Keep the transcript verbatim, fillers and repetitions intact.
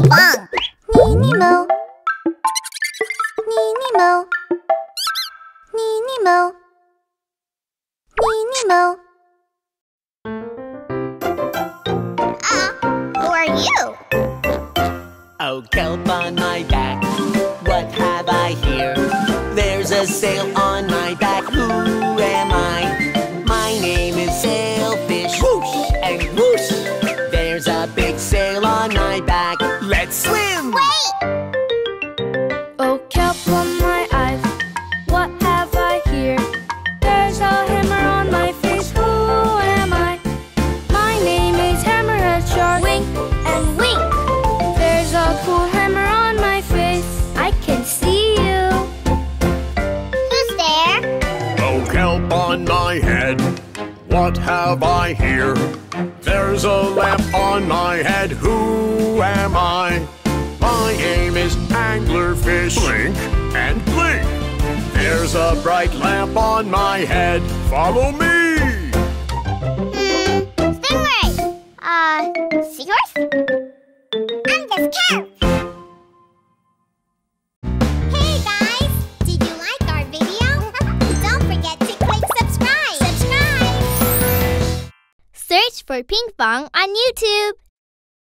Pinkfong. Nemo. Nemo. Nemo. Nemo. Uh, who are you? Oh, kelp on my back, what have I here? There's a sail on my back, who am I? My name is Sailfish, whoosh and whoosh. There's a big sail on my back, let's swim! Wait! Oh, kelp on my eyes, what have I here? There's a hammer on my face, who am I? My name is Hammerhead Shark, Wink and wink. there's a cool hammer on my face, I can see you. Who's there? Oh, kelp on my head, what have I here? There's a lamp on my head, who am I? My name is Anglerfish, blink and blink. There's a bright lamp on my head, follow me! Hmm, Stingray. Uh, Seahorse? I'm just kelp. Hey guys, did you like our video? Don't forget to click subscribe. Subscribe. Search for Pinkfong on YouTube.